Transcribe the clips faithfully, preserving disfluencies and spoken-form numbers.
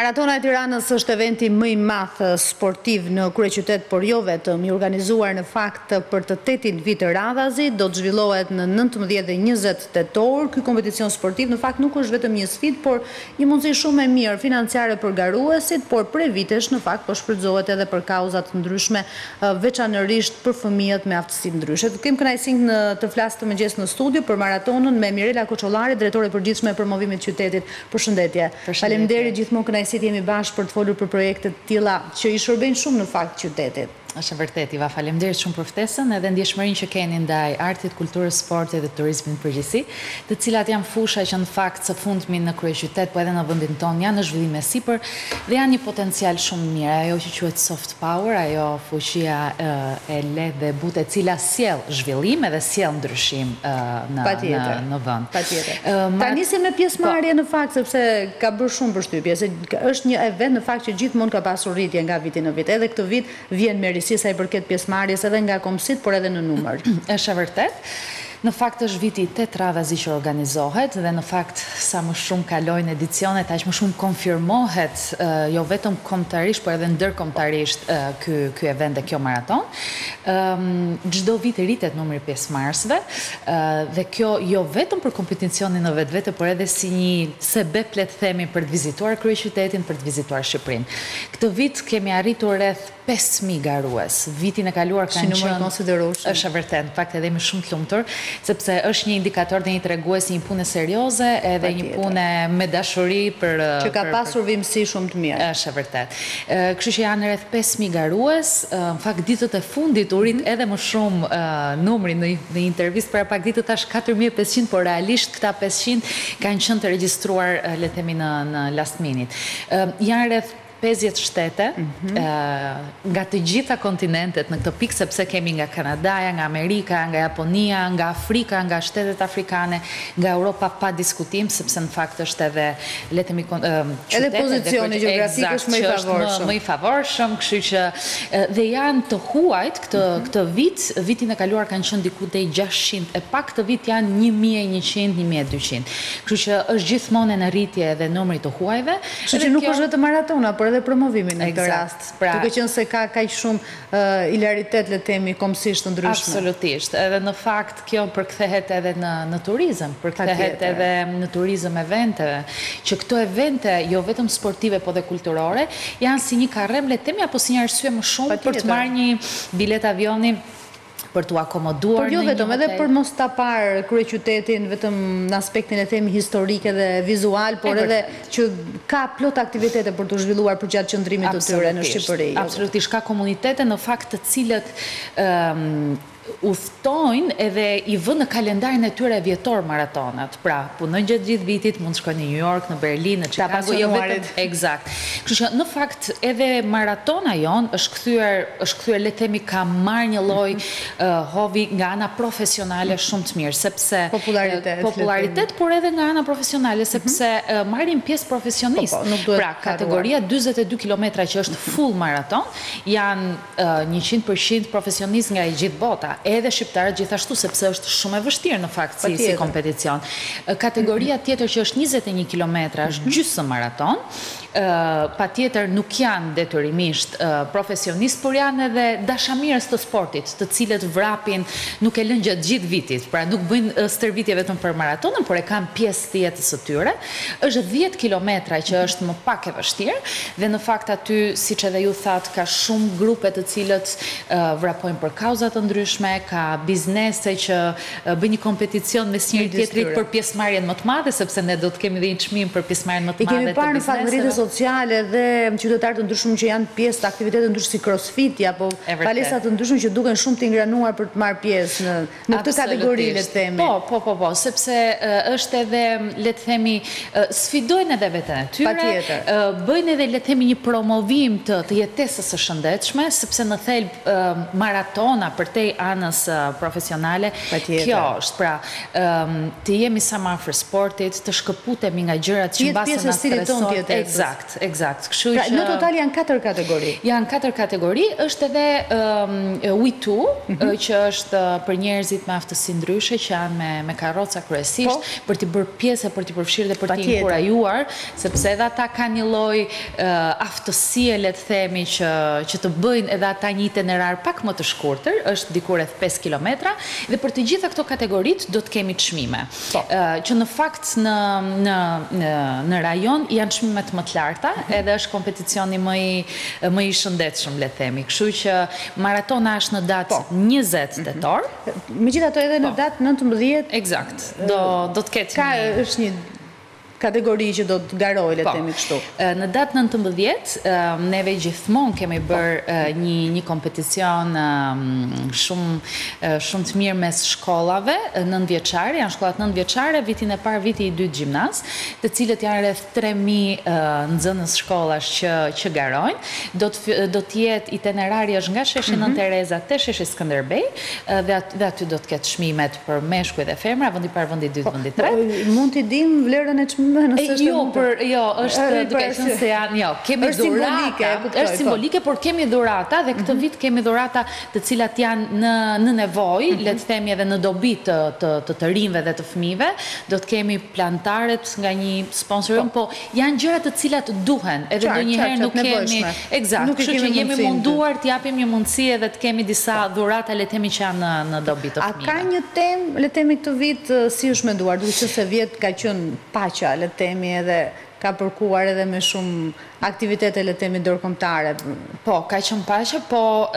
Maratona e Tiranës është eventi më i madh sportiv në kryeqytet, por jo vetëm, i organizuar në fakt për të tetin vit të radhazi, do të zhvillohet në nëntëmbëdhjetë dhe njëzet tetor. Ky kompeticion sportiv në fakt nuk është vetëm një sfidë, por një mundësi shumë e mirë financiare për garuesit, por prej vitesh në fakt po shfrytëzohet edhe për kauza të ndryshme, veçanërisht për fëmijët me aftësi ndryshe. Kem kënaqësinë të flas të mëngjes në studio për maratonën me Mirela Koçollari, drejtore e përgjithshme e promovimit të qytetit. Përshëndetje. Faleminderit, gjithmonë kënaqësi të jemi bashkë për të folur për projekte të tilla që i shërbejnë shumë në fakt qytetit. Është vërtet, Iva, faleminderit shumë për ftesën edhe ndjeshmërinë që keni ndaj artit, kulturës, sportit dhe turizmit në përgjithësi, të cilat janë fusha që në fakt së fundmi në kryeqytet, po edhe në vendin tonë janë në zhvillim e sipër dhe janë një potencial shumë mirë, ajo që quhet soft power, ajo fuqia e lehtë dhe butë e cila sjell zhvillim edhe sjell ndryshim në në në vend. Patjetër. Ta nisim me pjesëmarrje në fakt sepse ka bërë shumë përshtypje, se është një event në fakt që gjithmonë ka pasur rritje nga viti në vit. Edhe këtë vit vjen me si sa i përket pjesëmarrjes edhe nga komsit, por edhe në numër. Është vërtet. Në fakt është viti tetë radhazi që organizohet dhe në fakt sa më shumë kalojnë edicionet, aq më shumë konfirmohet jo vetëm kombëtarisht, por edhe ndërkombëtarisht ky ky event dhe kjo maraton. Çdo vit rritet numri i pjesëmarrësve dhe kjo jo vetëm për kompeticionin në vetvete, por edhe si një sebep, le të themi, për të vizituar kryeqytetin, për të vizituar Shqipërinë. Këtë vit kemi arritur rreth pesë mijë garues. Vitin e kaluar kanë qenë numër konsiderueshëm. Është vërtet, në fakt edhe më shumë të lumtur, sepse është një indikator dhe një tregues një pune serioze edhe një pune me dashuri për që ka pasur vimësi shumë të mirë. Është vërtet. Kështu që janë rreth pesë mijë garues, në fakt ditët e fundit u rrit edhe më shumë numri në një intervistë para pak ditë thash katër mijë e pesëqind, por realisht këta pesëqind kanë qenë të regjistruar, le të themi, në në last minute. Janë rreth pesëdhjetë shtete, nga të gjitha kontinentet në këtë pikë, sepse kemi nga Kanadaja, nga Amerika, nga Japonia, nga Afrika, nga shtetet afrikane, nga Europa pa diskutim, sepse në fakt është edhe, le të themi, qytetet. Edhe pozicioni gjeografik është më i favorshëm. Më i favorshëm, kështu që dhe janë të huajt këtë vit, vitin e kaluar kanë qenë diku deri gjashtëqind, e pak këtë vit janë një mijë e njëqind, një mijë e dyqind. Kështu që është gjithmonë në rritje edhe numri të huajve. Kështu që nuk është vetëm maratona, por edhe promovimin në këtë rast. Duke qenë se ka kaq shumë ilaritet, le të themi, kombësisht të ndryshme. Absolutisht. Edhe në fakt kjo përkthehet edhe në në turizëm, përkthehet edhe në turizëm eventeve, që këto evente jo vetëm sportive po dhe kulturore janë si një karrem, le të themi, apo si një arsye më shumë për të marrë një bilet avioni për të akomoduar. Por jo vetëm, edhe për mos ta parë kryeqytetin vetëm në aspektin e themi historike dhe vizual, por edhe që ka plot aktivitete për të zhvilluar përgjatë qëndrimit të tyre në Shqipëri. Absolutisht, ka komunitete në fakt të cilët udhtojnë edhe i vënë në kalendarin e tyre vjetor maratonat. Pra, punojnë gjatë gjithë vitit, mund të shkojnë në New York, në Berlin, në Chicago, jo vetëm. Eksakt. Kështu që në fakt edhe maratona jon është kthyer, është kthyer, le të themi, ka marrë një lloj hobi nga ana profesionale shumë të mirë, sepse popularitet, popularitet, por edhe nga ana profesionale, sepse marrin pjesë profesionistë. Pra, kategoria dyzet e dy kilometra që është full maraton, janë njëqind përqind profesionistë nga e gjithë bota. Edhe shqiptarët gjithashtu, sepse është shumë e vështirë në fakt si, si kompeticion. Kategoria tjetër që është njëzet e një kilometra është gjysmë maraton, uh, pa tjetër nuk janë detyrimisht uh, profesionist, por janë edhe dashamirës të sportit, të cilët vrapin nuk e lënë gjatë gjithë vitit, pra nuk bëjnë uh, stërvitje vetëm për maratonën, por e kanë pjesë të jetës së tyre. Është dhjetë kilometra që është më pak e vështirë, dhe në fakt aty, siç edhe ju thatë, ka shumë grupe të cilët uh, vrapojnë për kauza të ndryshme, ka biznese që bëjnë një kompeticion mes njëri tjetrit për pjesëmarrjen më të madhe, sepse ne do të kemi dhe një çmim për pjesëmarrjen më të madhe të bizneseve. I kemi parë në fakt në rrjetet sociale dhe qytetarë të ndryshëm që janë pjesë të aktivitete të ndryshme si crossfit apo palestra të ndryshme që duken shumë të ingranuar për të marrë pjesë në në këtë kategori, le të themi. Po, po, po, po, sepse është edhe, le të themi, sfidojnë edhe veten e tyre, bëjnë edhe, le të themi, një promovim të të jetesës së shëndetshme, sepse në thelb maratona për te anës profesionale, kjo është, pra, të jemi sa më afër sportit, të shkëputemi nga gjërat që mbase na stresojnë. Eksakt, eksakt. Pra, në total janë katër kategori. Janë katër kategori, është edhe um, We Two, mm -hmm. që është për njerëzit me aftësi ndryshe, që janë me, me karroca kryesisht, po? Për t'i bërë pjesë, për t'i përfshirë dhe për t'i inkurajuar, sepse edhe ata ka një lloj uh, aftësie, le të themi, që, që të bëjnë edhe ata një itinerar pak më të shkurtër, është diku rreth pesë kilometra, dhe për të gjitha këto kategoritë do të kemi çmime. Po. Uh, që në fakt në, në, në, në rajon janë çmimet më të larta, edhe është kompeticioni më i, më i shëndetshëm, le të themi. Kështu që maratona është në datë po. njëzet tetor. Megjithatë edhe po. në datë nëntëmbëdhjetë. Eksakt. Do do të ketë ka një... është një kategori që do të garoj, le të themi kështu. Në datë nëntëmbëdhjetë, neve gjithmonë kemi bërë një, një kompeticion shumë, shumë të mirë mes shkollave, nëntëvjeçare, janë shkollat nëntëvjeçare, vitin e parë, viti i dytë gjimnaz, të cilët janë rreth tre mijë nxënës shkollash që, që garojnë. Do të, do të jetë itinerari është nga sheshi Nën Tereza te sheshi Skënderbej, dhe, at, dhe aty do të ketë çmimet për meshkuj dhe femra, vendi parë, vendi dytë, vendi tretë. Mund t'i dim vlerën e çmimeve? Jo, për, jo, është duke qenë se janë, jo, kemi dhurata, është simbolike, por kemi dhurata dhe këtë vit kemi dhurata të cilat janë në, në nevojë, le të themi edhe në dobi të, të, të të rinjve dhe të fëmijëve, do të kemi plantaret nga një sponsorium, po janë gjëra të cilat duhen, edhe ndonjëherë nuk kemi, eksakt, kështu që jemi munduar të japim një mundësi edhe të kemi disa dhurata, le të themi që janë në, në dobi të fëmijëve. A ka një temë, le të themi këtë vit si është menduar, duke qenë se vjet ka qenë paqja, le të themi edhe ka përkuar edhe me shumë aktivitete, le të themi, ndërkombëtare. Po, ka qenë paqja, po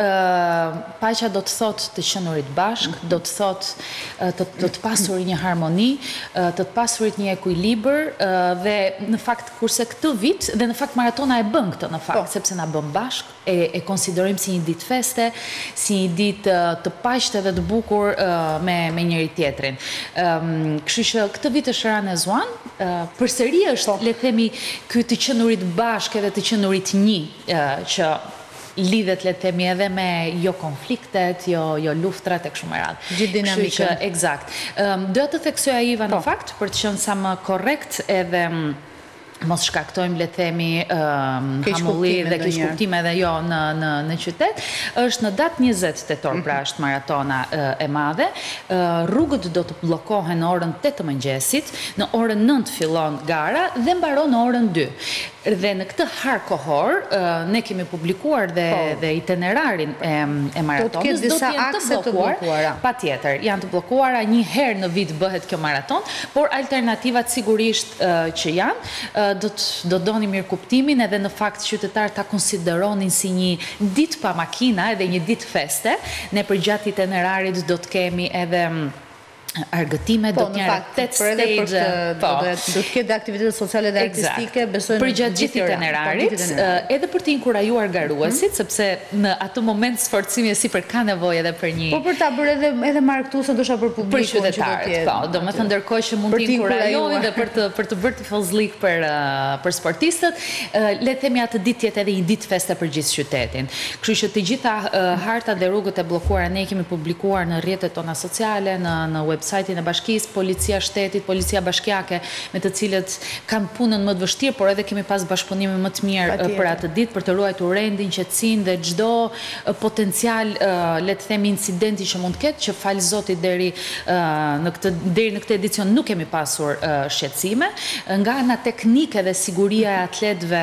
paqja do të thotë të qenurit bashk, do të thotë të, të të pasurit një harmoni, të të pasurit një ekuilibër, dhe në fakt kurse këtë vit, dhe në fakt maratona e bën këtë në fakt, sepse na bën bashk, e, e konsiderojmë si një ditë feste, si një ditë të paqe dhe të bukur me, me njëri tjetrin. Kështu që këtë vit është Run as One, përsëri është, le të themi, ky të qenurit bashk edhe të qenurit një, që lidhet, le të themi, edhe me jo konfliktet, jo, jo luftrat e kështu me radhë. Gjithë dinamikën. Eksakt. Do të theksoja Iva në fakt, për të qenë sa më korrekt edhe mos shkaktojmë, le të themi, hamulli dhe keq kuptime edhe jo në, në, në qytet, është në datë njëzet tetor, pra është maratona e madhe, rrugët do të bllokohen në orën tetë të mëngjesit, në orën nëntë fillon gara dhe mbaron në orën dy. Dhe në këtë har kohor, ne kemi publikuar dhe, dhe itinerarin e, e maratonës, do të jenë të bllokuara. Pa tjetër, janë të bllokuara, një herë në vit bëhet kjo maraton, por alternativat sigurisht që janë, do të do doni mirë kuptimin edhe në fakt qytetarët ta konsideronin si një ditë pa makina edhe një ditë feste. Ne për gjatë itinerarit do të kemi edhe argëtime, do të njërë tetë stage, do të ketë aktivitetet sociale dhe artistike, besojnë për gjatë gjithë itinerarit, edhe për të inkurajuar garuesit, sepse në atë moment sforcimi e si për ka nevojë edhe për një... Po për ta bërë edhe markëtuese, ndoshta për publikun. Për qytetarët, po, do me thënë ndërkohë që mund të inkurajojnë dhe për të bërë tifozlik për sportistët, le themi atë ditë tjetë edhe një ditë feste për gjithë qytetin. Kështu që të gjitha hartat dhe rrugët e bllokuara ne kemi publikuar në rrjetet tona sociale, në web sajtin e bashkisë, policia shtetit, policia bashkiake, me të cilët kanë punën më të vështirë, por edhe kemi pas bashkëpunime më të mirë për atë ditë, për të ruajtur rendin, qetësinë dhe çdo potencial, le të themi, incidenti që mund të ketë, që falë Zotit deri në këtë deri në këtë edicion nuk kemi pasur shqetësime. Nga ana teknike dhe siguria e atletëve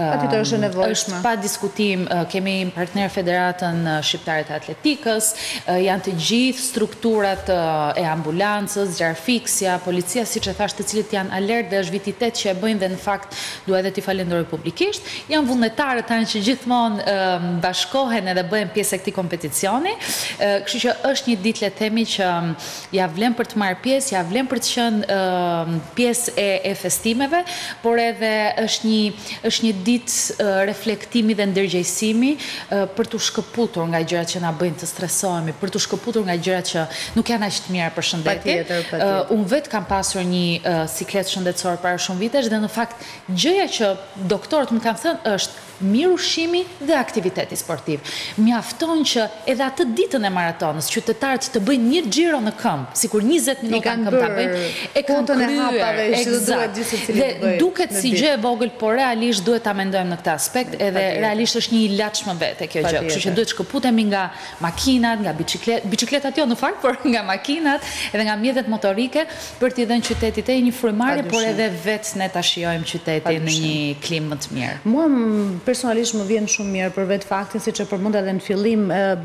është pa diskutim, kemi partner Federatën Shqiptare të Atletikës, janë të gjithë strukturat e ambulancës, gjarfiksja, policia, si që thashtë, të cilët janë alert dhe është vititet që e bëjnë dhe në fakt duhet dhe t'i falenderoj publikisht. Janë vullnetarët tanë që gjithmonë bashkohen edhe bëjnë pjesë e këtij kompeticioni. Kështu që është një ditë, le të themi, që ja vlen për të marrë pjesë, ja vlen për të qenë pjesë e festimeve, por edhe është një është një ditë reflektimi dhe ndërgjegjësimi për të shkëputur nga gjërat që na bëjnë të stresohemi, për të shkëputur nga gjërat që nuk janë aq të mira për shëndetje. Unë vetë kam pasur një siklet shëndetësor para shumë vitesh dhe në fakt gjëja që doktorët më kanë thënë është mirë ushqimi dhe aktiviteti sportiv. Mjafton që edhe atë ditën e maratonës qytetarët të bëjnë një xhiro në këmbë, sikur njëzet minuta në këmbë ta bëjnë, e kanë kryer, eksakt. Dhe duket si gjë e vogël, por realisht duhet ta mendojmë në këtë aspekt, edhe realisht është një ilaç më vete kjo gjë. Kështu që duhet shkëputemi nga makinat, nga bicikletat, bicikletat jo në fakt, por nga makinat edhe nga mjetet motorike për t'i dhënë qytetit e një frymëmarrje, por edhe vetë ne ta shijojmë qytetin në një klimë më të mirë. Mua personalisht më vjen shumë mirë për vetë faktin, siç e përmenda edhe në fillim,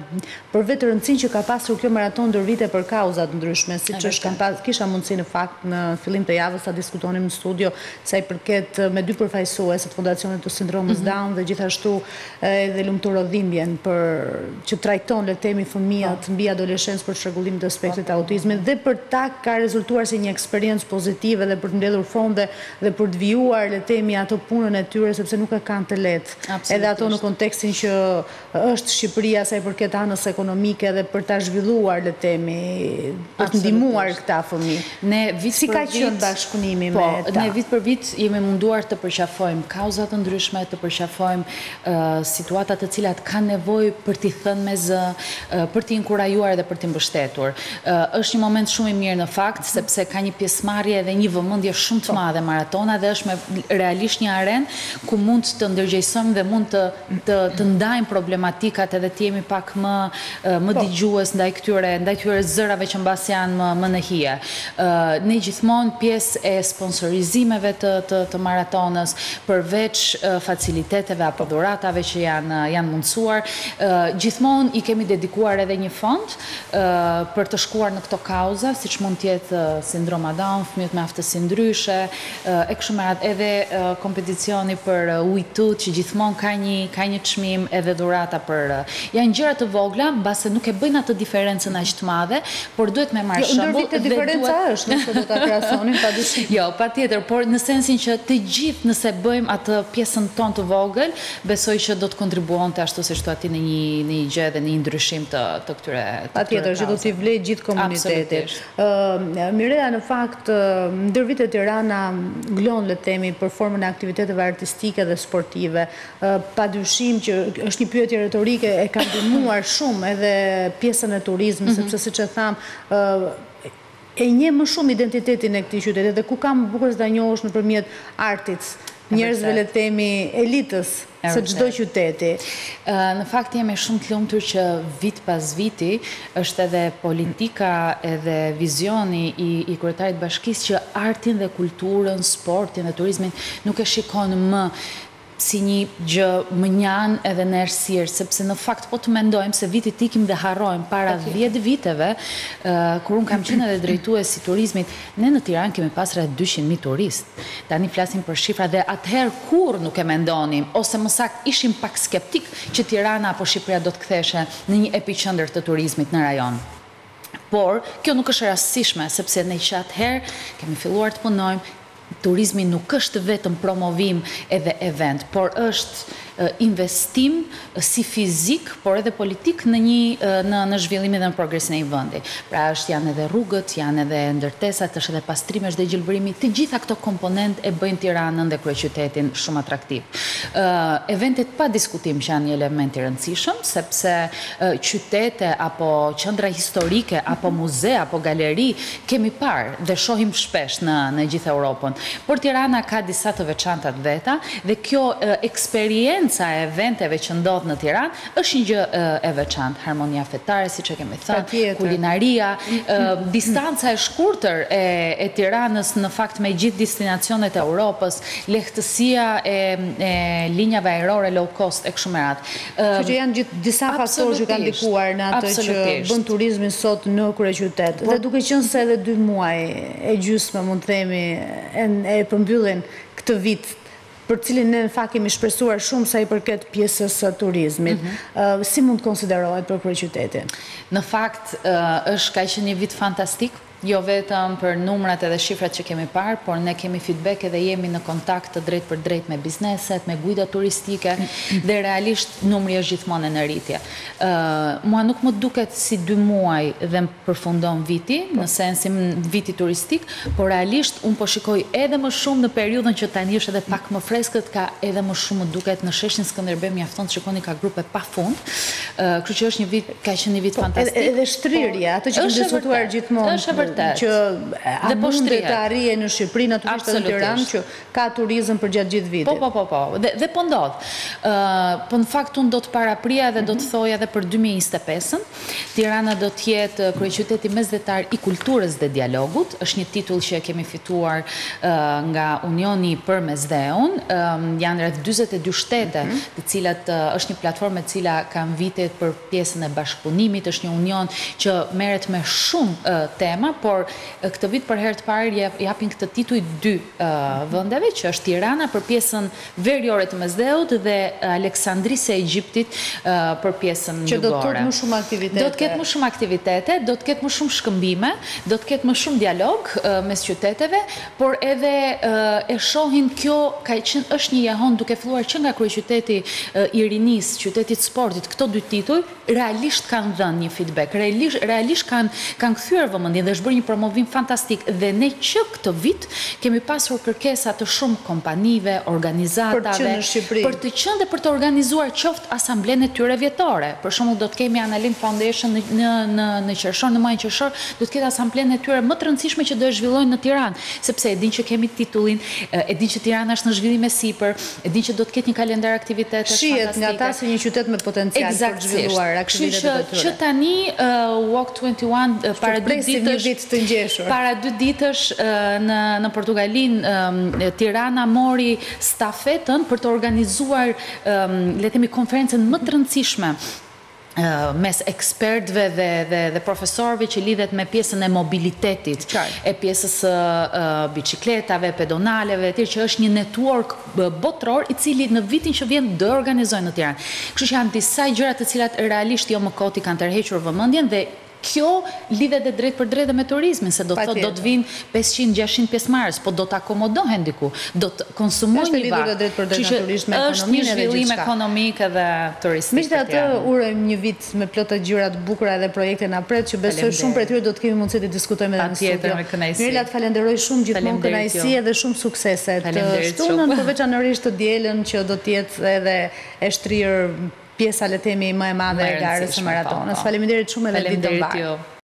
për vetë rëndësinë që ka pasur kjo maraton ndër vite për kauza të ndryshme, siç është kam pas, kisha mundësi në fakt në fillim të javës ta diskutonim në studio sa i përket me dy përfaqësuese të Fondacionit të Sindromës Down dhe gjithashtu edhe lumturodhimbjen për që trajton le të themi fëmijët mbi adoleshencë për çrregullimin të spektrit të autizmit dhe për ta ka rezultuar si një eksperiencë pozitive dhe për të mbledhur fonde dhe për të vijuar le të themi ato punën e tyre sepse nuk e kanë të lehtë. Edhe ato në kontekstin që është Shqipëria sa i përket anës ekonomike dhe për ta zhvilluar le të themi për të ndihmuar këta fëmijë. Ne vit si ka qenë bashkëpunimi me ta? Ne vit për vit jemi munduar të përqafojmë kauza të ndryshme, të përqafojmë situata të cilat kanë nevojë për t'i thënë me zë, për t'i inkurajuar dhe për t'i mbështetur. Është një moment shumë i mirë në fakt sepse ka një pjesëmarrje dhe një vëmendje shumë të madhe maratona dhe është me realisht një arenë ku mund të ndërgjegjësojmë dhe mund të të, të ndajmë problematikat edhe të jemi pak më më dëgjues ndaj këtyre ndaj këtyre zërave që mbas janë më, më në hije. Ne gjithmonë pjesë e sponsorizimeve të, të, të maratonës, përveç faciliteteve apo dhuratave që janë janë mundësuar, gjithmonë i kemi dedikuar edhe një fond për të shkuar në këto kauza, siç mund të jetë sindroma Down, fëmijët me aftësi ndryshe, e kështu me radhë, edhe kompeticioni për ujtut që gjithmonë ka një ka një çmim edhe dhurata për janë gjëra të vogla, mbase nuk e bëjnë atë diferencën aq të madhe, por duhet me marrë shembull. Jo, diferenca është, nëse do ta krahasonim padyshim. Jo, patjetër, por në sensin që të gjithë nëse bëjmë atë pjesën tonë të vogël, besoj që do të kontribuonte ashtu siç thua ti në një në një gjë dhe në një ndryshim të të këtyre të patjetër, që do t'i vlej gjithë komunitetit. Ë Mirela, në fakt ndër vitet Tirana nglon le të themi për formën e aktiviteteve artistike dhe sportive. Padyshim që është një pyetje retorike, e ka ndihmuar shumë edhe pjesën e turizmit, sepse siç e tham, e njeh më shumë identitetin e këtij qyteti dhe ku kam bukur të ta njohësh nëpërmjet artit, njerëzve le të themi elitës së çdo qyteti. Në fakt jemi shumë të lumtur që vit pas viti është edhe politika edhe vizioni i, i kryetarit bashkisë që artin dhe kulturën, sportin dhe turizmin nuk e shikon më si një gjë më njan edhe në errësirë, sepse në fakt po të mendojmë se vitit ikim dhe harrojmë para dhjetë viteve, kur unë kam qenë edhe drejtuesi i turizmit, ne në Tiranë kemi pas rreth dyqind mijë turistë. Tani flasim për shifra dhe atëherë kur nuk e mendonim, ose më saktë ishim pak skeptik që Tirana apo Shqipëria do të kthehej në një epiqendër të turizmit në rajon. Por kjo nuk është e rastësishme, sepse ne që atëherë kemi filluar të punojmë. Turizmi nuk është vetëm promovim edhe event, por është investim si fizik, por edhe politik në një në, në zhvillimin dhe në progresin e një vendi. Pra është janë edhe rrugët, janë edhe ndërtesat, është edhe pastrimi, është dhe gjelbërimi, të gjitha këto komponent e bëjnë Tiranën dhe kryeqytetin shumë atraktiv. Uh, eventet pa diskutim që janë një element i rëndësishëm, sepse uh, qytete apo qendra historike apo muze apo galeri kemi parë dhe shohim shpesh në në gjithë Europën. Por Tirana ka disa të veçanta të veta dhe kjo uh, eksperiencë e eventeve që ndodh në Tiranë është një gjë e veçantë, harmonia fetare, siç e kemi thënë, kulinaria, distanca e shkurtër e, e Tiranës në fakt me gjithë destinacionet e Europës, lehtësia e, e linjave ajrore low cost e kështu me radhë. Që që janë gjithë disa faktorë që kanë ndikuar në atë që bën turizmin sot në kryeqytet. Dhe duke qenë se edhe dy muaj e gjysmë mund të themi e, e përmbyllin këtë vit për cilin ne në fakt kemi shpresuar shumë sa i përket pjesës së turizmit. Mm -hmm. uh, si mund të konsiderohet për kryeqytetin? Në fakt uh, është ka qenë një vit fantastik. jo vetëm për numrat edhe shifrat që kemi parë, por ne kemi feedback edhe jemi në kontakt të drejt për drejt me bizneset, me guida turistike, dhe realisht numri është gjithmonë në rritje. Mua nuk më duket si dy muaj dhe më përfundon viti, në sensin viti turistik, por realisht unë po shikoj edhe më shumë në periudhën që tani është edhe pak më freskët, ka edhe më shumë më duket në sheshin Skënderbej mjafton të shikoni ka grupe pa fund. Kështu që është një vit, ka qenë një vit fantastik. Edhe shtrirja, atë që kemi diskutuar gjithmonë, që a mundet të arrije në Shqipëri, natyrisht edhe në Tiranë, që ka turizëm për gjatë gjithë vitit. Po, po, po, po. Dhe po ndodh. Po në fakt unë do të paraprija dhe do të thoja edhe për dy mijë e njëzet e pesën. Tirana do të jetë kryeqyteti mesdhetar i kulturës dhe dialogut. Është një titull që kemi fituar nga Unioni për Mesdheun. Janë rreth dyzet e dy shtete, të cilat është një platformë e cila kanë vitet për pjesën e bashkëpunimit, është një union që merret me shumë tema, por këtë vit për herë të parë japin këtë titull dy vendeve, që është Tirana për pjesën veriore të Mesdheut dhe Aleksandrisë e Egjiptit për pjesën jugore. Që do të ketë më shumë aktivitete. Do të ketë më shumë aktivitete, do të ketë më shumë shkëmbime, do të ketë më shumë dialog mes qyteteve, por edhe e shohin kjo ka qenë është një jahon duke filluar që nga kryeqyteti i rinis, qytetit sportit, këto dy tituj realisht kanë dhënë një feedback, realisht, realisht kanë, kanë kthyer vëmendjen dhe është bërë një promovim fantastik dhe ne që këtë vit kemi pasur kërkesa të shumë kompanive, organizatave, për të qenë dhe për të organizuar qoftë asamblenë e tyre vjetore. Për shembull do të kemi Analin Foundation në në në, në qershor, në muajin qershor, do të ketë asamblenë e tyre më të rëndësishme që do e zhvillojnë në Tiranë, sepse e din që kemi titullin, e din që Tirana është në zhvillim e sipër, e din që do të ketë një kalendar aktivitetesh fantastike. Shihet nga ta si një qytet me potencial për të zhvilluar aktivitetet e tyre. Që tani Walk njëzet e një para dy ditësh, para dy ditësh në në Portugalinë Tirana mori stafetën për të organizuar le të themi konferencën më të rëndësishme mes ekspertëve dhe, dhe, dhe profesorëve që lidhet me pjesën e mobilitetit, e pjesës uh, bicikletave, pedonaleve, tjerë që është një network botror i cili në vitin që vjen do organizojnë në Tiranë. Kështu që janë disa gjëra të cilat realisht jo më koti kanë tërhequr vëmendjen dhe kjo lidhet dhe drejt për drejt dhe me turizmin, se do të thotë do të vinë pesëqind gjashtëqind pjesëmarrës, po do të akomodohen diku, do të konsumojnë një varë. Është një zhvillim ekonomik edhe turistik. Megjithatë, urojmë një vit me plot të gjëra të bukura dhe projekte na pret, që besoj shumë prej tyre do të kemi mundësi të diskutojmë edhe në studio. Mirela, të falenderoj shumë, gjithmonë kënaqësi edhe shumë suksese të shtunën, por veçanërisht të dielën që do të jetë edhe e shtrirë pjesa le themi më e madhe e garës së maratonës. Faleminderit shumë edhe ditën e mbarë.